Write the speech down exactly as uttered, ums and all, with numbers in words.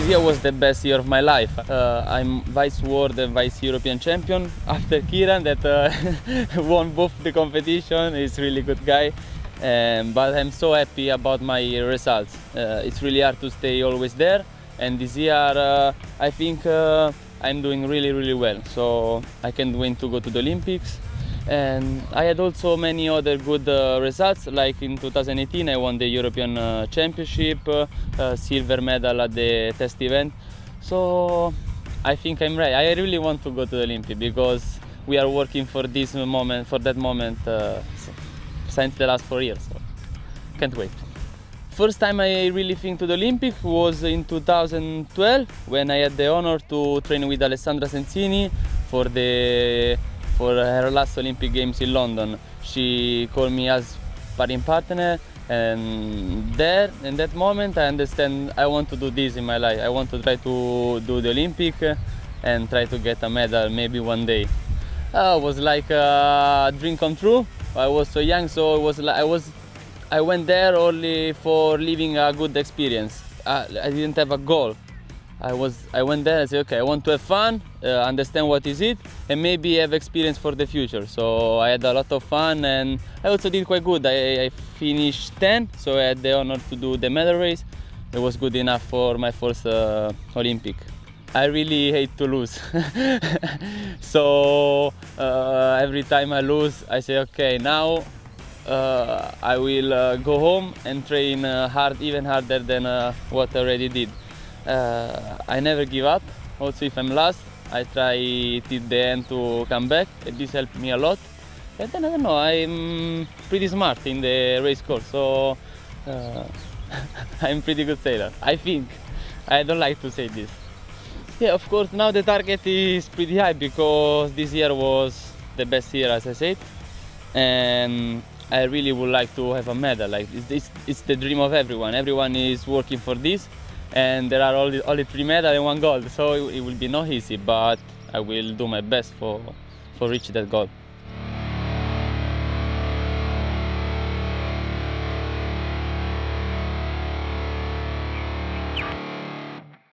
This year was the best year of my life. Uh, I'm vice world and vice European champion after Kiran that uh, won both the competition. He's a really good guy. Um, but I'm so happy about my results. Uh, it's really hard to stay always there, and this year uh, I think uh, I'm doing really really well, so I can't wait to go to the Olympics. And I had also many other good uh, results, like in two thousand eighteen I won the European uh, Championship, uh, uh, silver medal at the test event, so I think I'm ready. I really want to go to the Olympics because we are working for this moment, for that moment uh, since the last four years, so can't wait. First time I really think to the Olympics was in two thousand twelve when I had the honor to train with Alessandra Sensini for the for her last Olympic Games in London. She called me as sparring partner, and there in that moment I understand I want to do this in my life. I want to try to do the Olympic and try to get a medal maybe one day. Uh, it was like a dream come true. I was so young, so it was like I was, I went there only for living a good experience. I, I didn't have a goal. I was, I went there and said, okay, I want to have fun, uh, understand what is it, and maybe have experience for the future. So I had a lot of fun, and I also did quite good. I, I finished tenth, so I had the honor to do the medal race. It was good enough for my first uh, Olympic. I really hate to lose. So uh, every time I lose, I say, okay, now uh, I will uh, go home and train uh, hard, even harder than uh, what I already did. Uh, I never give up. Also, if I'm last, I try till the end to come back, and this helped me a lot. And then I don't know, I'm pretty smart in the race course, so uh, I'm pretty good sailor, I think. I don't like to say this. Yeah, of course, now the target is pretty high because this year was the best year, as I said, and I really would like to have a medal. Like it's, it's, it's the dream of everyone. Everyone is working for this, and there are only, only three medals and one gold, so it, it will be not easy, but I will do my best for, for reach that goal.